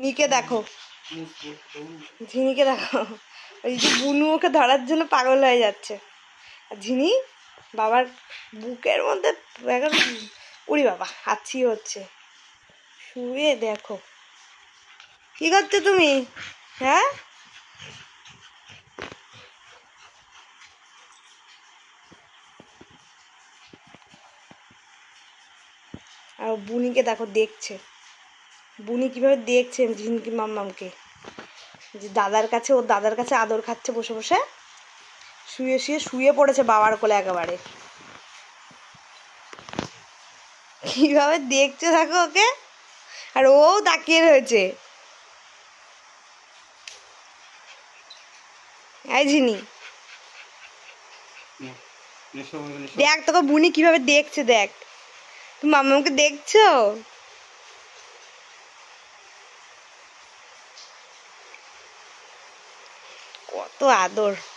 ঝিনিকে দেখো, ঝিনিকে দেখো, ওই যে বুনু ওকে ধরার জন্য পাগল হয়ে যাচ্ছে। আর ঝিনি বাবার বুকের মধ্যে এখন, উড়ি বাবা হাঁচি হচ্ছে। শুয়ে দেখো কি করছো তুমি, হ্যাঁ? আর বুনিকে দেখো দেখছে, বুনি কিভাবে দেখছে ঝিনকি মাম্মামকে, যে দাদার কাছে, ওর দাদার কাছে আদর খাচ্ছে বসে বসে, শুয়ে শুয়ে শুয়ে পড়েছে বাবার কোলে একেবারে। কিভাবে দেখছে দেখো ওকে, আর ও তাকিয়ে রয়েছে। এই ঝিনি দেখ তোকে বুনি কিভাবে দেখছে, দেখ তুমি মাম্মামকে দেখছো, কত আদর।